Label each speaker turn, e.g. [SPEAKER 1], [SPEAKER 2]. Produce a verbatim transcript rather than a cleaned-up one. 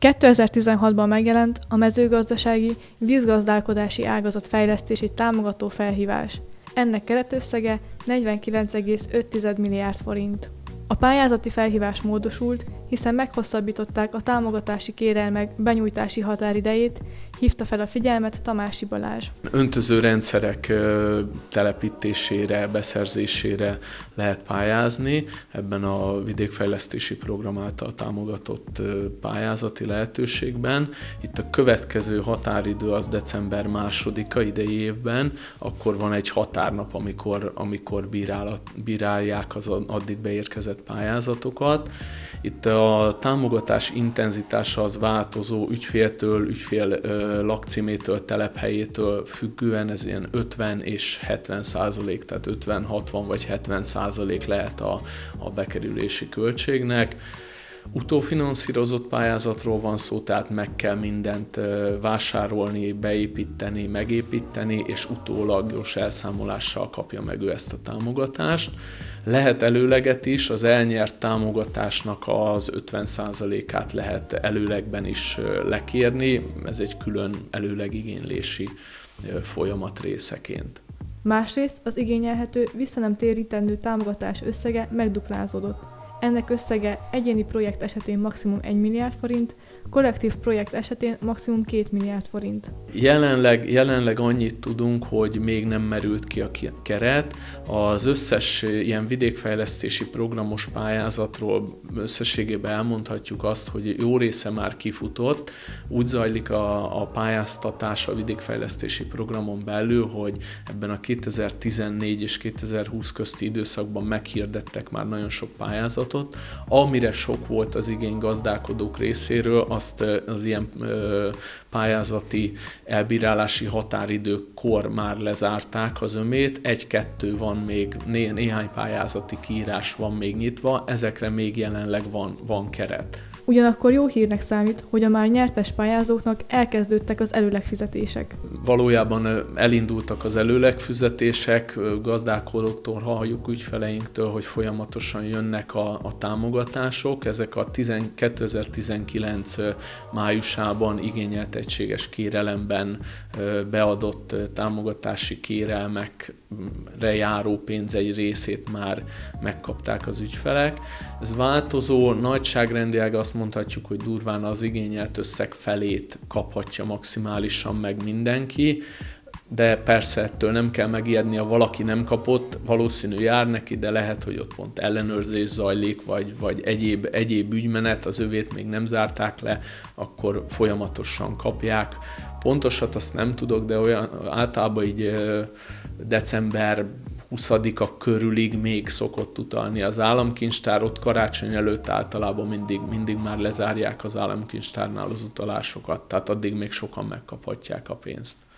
[SPEAKER 1] kétezer-tizenhatban megjelent a mezőgazdasági vízgazdálkodási ágazat fejlesztését támogató felhívás. Ennek keretösszege negyvenkilenc egész öt milliárd forint. A pályázati felhívás módosult, hiszen meghosszabbították a támogatási kérelmek benyújtási határidejét, hívta fel a figyelmet Tamási Balázs.
[SPEAKER 2] Öntöző rendszerek telepítésére, beszerzésére lehet pályázni, ebben a vidékfejlesztési program által támogatott pályázati lehetőségben. Itt a következő határidő az december másodika idei évben, akkor van egy határnap, amikor, amikor bírálat, bírálják az addig beérkezett pályázatokat. Itt a támogatás intenzitása az változó ügyféltől, ügyfél lakcímétől, telephelyétől függően, ez ilyen ötven és hetven százalék, tehát ötven, hatvan vagy hetven százalék lehet a, a bekerülési költségnek. Utófinanszírozott pályázatról van szó, tehát meg kell mindent vásárolni, beépíteni, megépíteni, és utólagos elszámolással kapja meg ő ezt a támogatást. Lehet előleget is, az elnyert támogatásnak az ötven százalékát lehet előlegben is lekérni, ez egy külön előlegigénylési folyamat részeként.
[SPEAKER 1] Másrészt az igényelhető, vissza nem térítendő támogatás összege megduplázódott. Ennek összege egyéni projekt esetén maximum egy milliárd forint, kollektív projekt esetén maximum két milliárd forint.
[SPEAKER 2] Jelenleg, jelenleg annyit tudunk, hogy még nem merült ki a keret. Az összes ilyen vidékfejlesztési programos pályázatról összességében elmondhatjuk azt, hogy jó része már kifutott. Úgy zajlik a, a pályáztatás a vidékfejlesztési programon belül, hogy ebben a kétezer-tizennégy és kétezer-húsz közti időszakban meghirdettek már nagyon sok pályázatot. Amire sok volt az igény gazdálkodók részéről, azt az ilyen pályázati elbírálási határidőkor már lezárták az ömét, egy-kettő van még, né- néhány pályázati kiírás van még nyitva, ezekre még jelenleg van, van keret.
[SPEAKER 1] Ugyanakkor jó hírnek számít, hogy a már nyertes pályázóknak elkezdődtek az előlegfizetések.
[SPEAKER 2] Valójában elindultak az előlegfizetések, gazdálkodóktól halljuk, ügyfeleinktől, hogy folyamatosan jönnek a, a támogatások. Ezek a kétezer-tizenkilenc májusában igényelt egységes kérelemben beadott támogatási kérelmekre járó pénz egy részét már megkapták az ügyfelek. Ez változó, nagyságrendileg azt mondhatjuk, hogy durván az igényelt összeg felét kaphatja maximálisan meg mindenki, de persze ettől nem kell megijedni, ha valaki nem kapott, valószínű jár neki, de lehet, hogy ott pont ellenőrzés zajlik, vagy, vagy egyéb, egyéb ügymenet, az övét még nem zárták le, akkor folyamatosan kapják. Pontosat azt nem tudok, de olyan általában így december huszadika körülig még szokott utalni az államkincstár, ott karácsony előtt általában mindig, mindig már lezárják az államkincstárnál az utalásokat, tehát addig még sokan megkaphatják a pénzt.